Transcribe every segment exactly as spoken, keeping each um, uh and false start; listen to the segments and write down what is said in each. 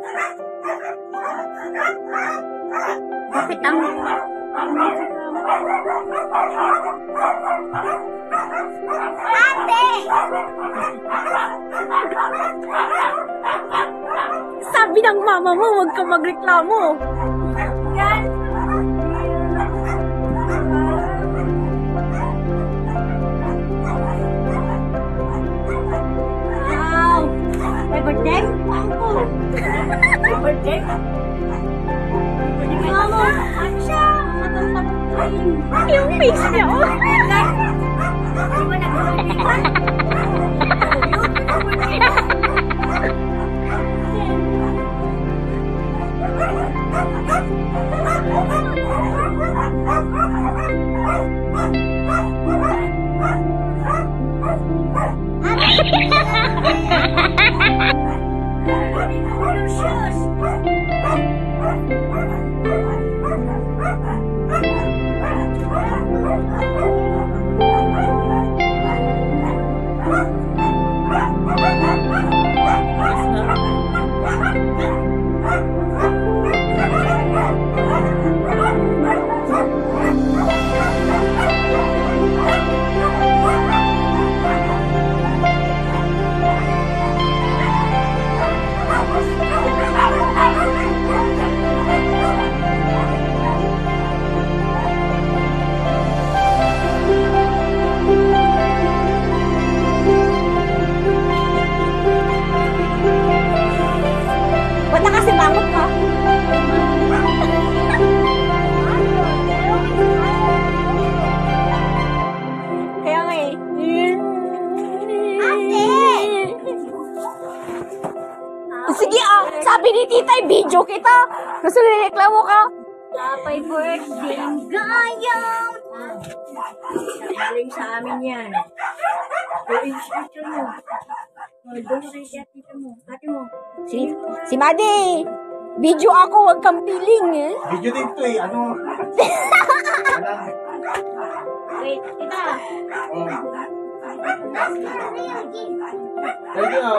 Bakit ang... Ate! Sabi ng mama mo, huwag ka magreklamo. Yan. Wow! May birthday? May birthday? Mama, ano siya? Yung face niya, oh. Di ba nag-birthday? Sige ah, sabi ni tita, video kita. Gusto nireklamo ka? Happy birthday, Gayam! Galing sa amin yan. Gawin siya mo. Doon rin siya tita mo. Ate mo. Si, si Madi, video ako, huwag kang piling eh. Video din to eh, ano? Wait, tita. Oh. Thank you.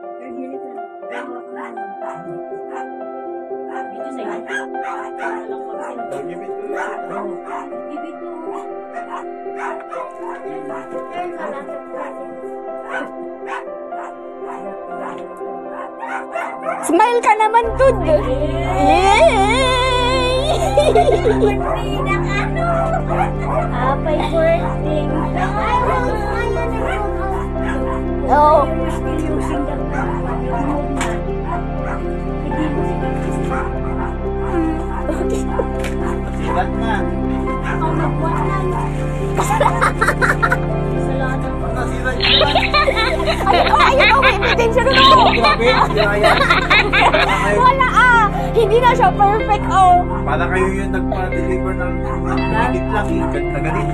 Smile ka naman, Tud. Yay! Happy birthday. Oh. Sibat na. Ako nagbuwanan. Ayun o, ayun o, may ebidensya nun o. Wala ah, hindi na siya perfect oh. Para kayo yung nagpa-deliver ng galit lang eh, na galit.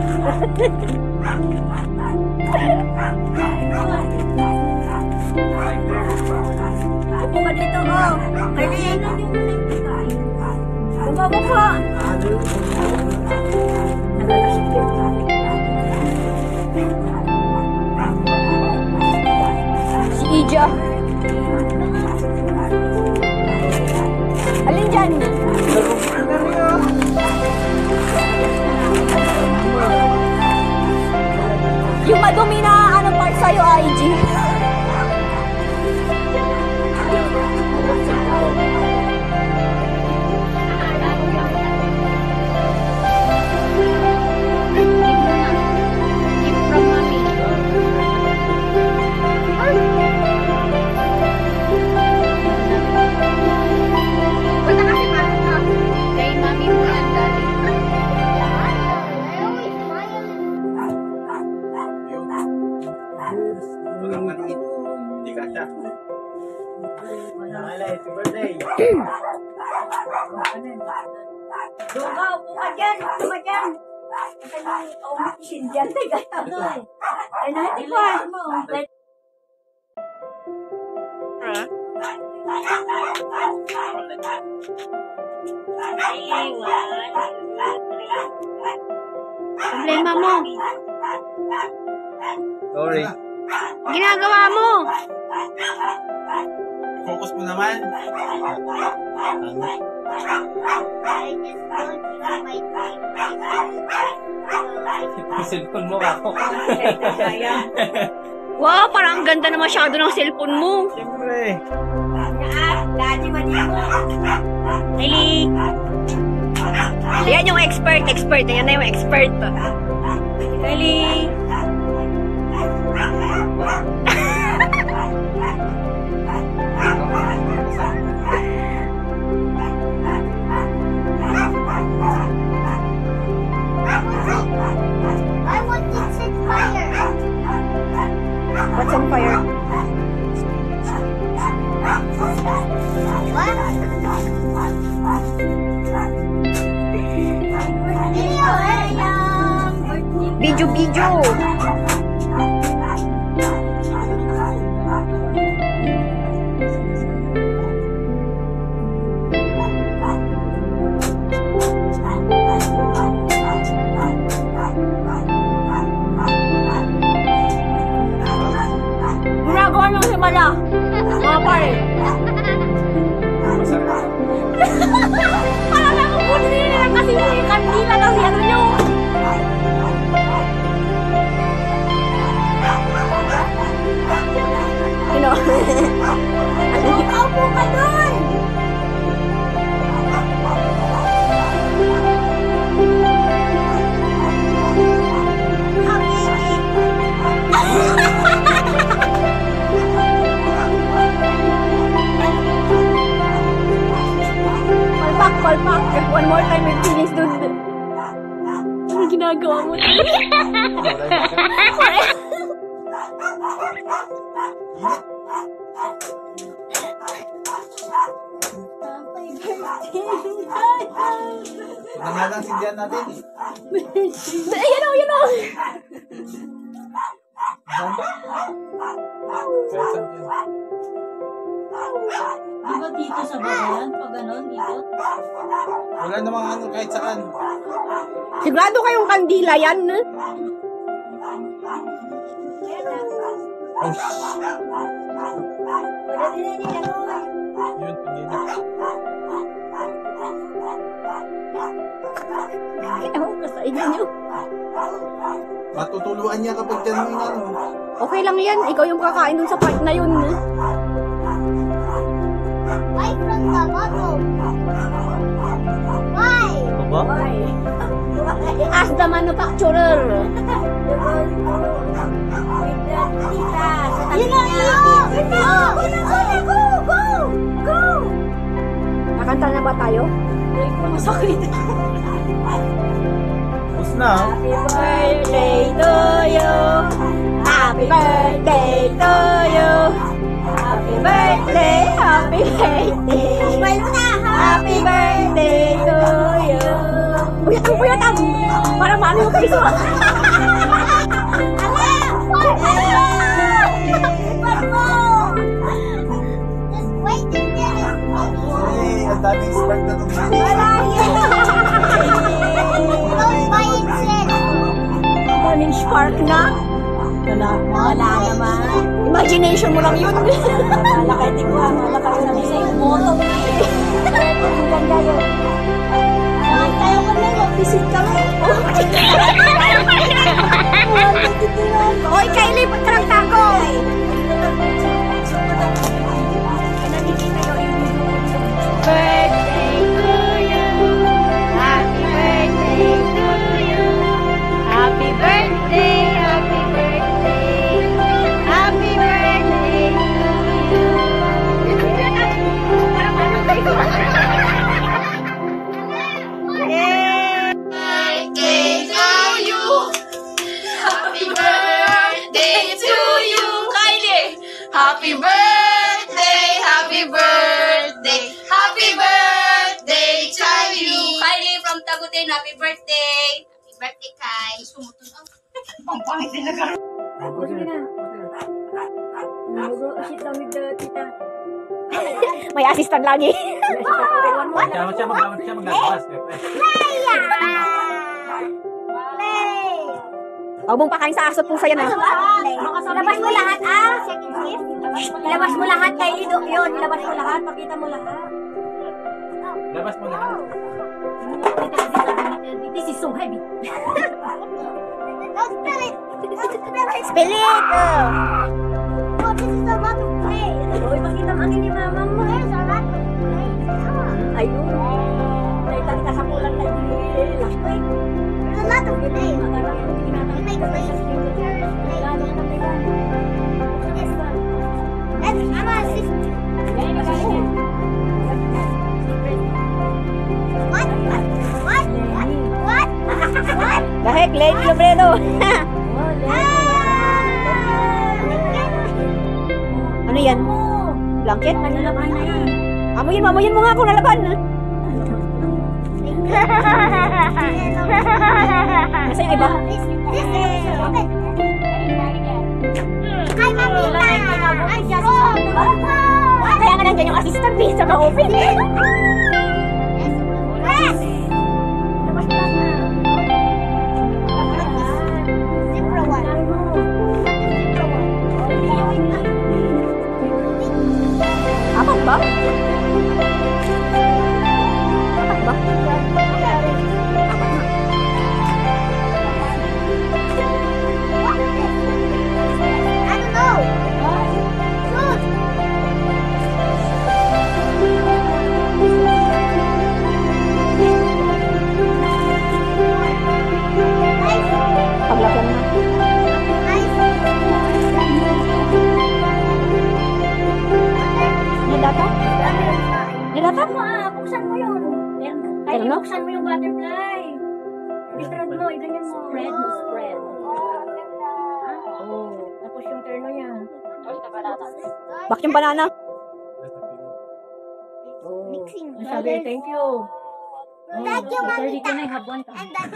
Upo ka dito oh. Kaya na yung bumaba pa. Si Ija. Alin dyan? Yung madumi na ano part sa'yo, I G. Duga, upo ka dyan, upo ka dyan. Oh, sindihan na gaya. Ay, natin ko. Problema mo. Sorry. Ginagawa mo. Focus mo naman. Cellphone mo ako. Wow, parang ang ganda na masyado ng cellphone mo. Siyempre. Daddy, mali mo. Kylie. Yan yung expert, expert. Yan na yung expert. Kylie. I want to set fire. What's on fire? What? Video, eh? Video, video. Ginagawa ng himala. Mga pare. Parang nakukunin nila kasi yung kandila lang si ano nyo. Ano? Ano ka doon? Palpak, palpak. One more time with finish dude. Ano ginagawa mo? Nangalang sindihan natin eh. Ayan o, ayan o. Di ba dito sa babayan? Pag ganon, dito? Wala namang ano kahit saan. Sigurado kayong kandila yan. Oh, yun, hindi na. Ewan ko sa inyo. Matutuluan niya kapag dyan mo yung ano. Okay lang yan. Ikaw yung kakain dun sa part na yun. Why from the bottle? Why? Baba? Why? Ask the manufacturer. Yun lang yun! Go! Go na, go na, go! Go! Go! Nakanta na ba tayo? Masakit. Tapos na. Happy birthday to you. Happy birthday to you. Happy birthday, happy birthday. Smile mo na, ha? Happy birthday to you. Puyatang, puyatang. Para maano yung piso. Ala! One more! Just wait until it's Eh, ang daming spark na itong Wala yun! Don't buy itself! Daming spark na. Wala, wala naman. Imagination mo lang yun. Wala kayo tingwa. Wala kayo namin sa yung moto. Ang ganda yun. Kaya ko na yun, visit kami. Oy, Kylie, pagkaragtan ko. Birthday to you. Happy birthday to you. Happy birthday, happy birthday. Happy birthday to you. Parang ano tayo? Birthday to you. Happy birthday to you, Kylie. Happy birthday, happy birthday, happy birthday to you, Kylie from Tagutin. Happy birthday, happy birthday, Kai. Sumutun ang ang pangit din na garo. May assistant lagi. Siya, siya maglamot siya maglalabas. Huwag mong pakain sa aso pusa yan ah. Labas mo lahat, ah! Second shift. Ilabas mo lahat kay Ido. Yun, ilabas mo lahat. Pakita mo lahat. Labas mo lahat. This is so heavy. Don't spill it. Don't spill it. Spill it! Oh. Oh, this is a lot of clay. Uy, pakita mo ang ni mama mo. There's a lot of clay. Ah. Ayun. Naitali sa pulang tayo. Last week. There's a lot of clay. You make clay. This one. And Mama, this. What? What? What? What? What? What? The heck, Lady Lobredo. Ano yan? Blanket? Nalaban na yan. Amuyin mo, amuyin mo nga kung nalaban. Nasa yung iba? This, this is open. Hi, Mamita. I just opened. Kaya nga nandiyan yung assistant B sa ma-open. Yes. Zipper one. Zipper one. Apat ba? Apat ba? I don't know. Shoot. Paglagyan na. Nilata? Nilata? Ah, buksan mo yun. Ay, Ano? buksan mo yung butterfly. I-spread mo, i-ganyan mo. Spread mo, spread. Oh, tapos yung terno niya. Bakit yung banana? Oh, Mixing. sabi, thank you. Thank you, Mamita. Can I have one? And that's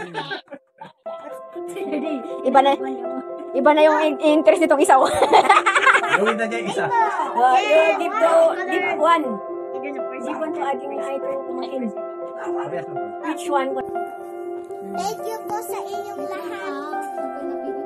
Iba na, iba na yung in- interest nitong isa. Oh, Gawin na niya yung isa. you give to, give one. Give one to ating item kumain. Parehas mo. Each one. Thank you po sa inyong lahat.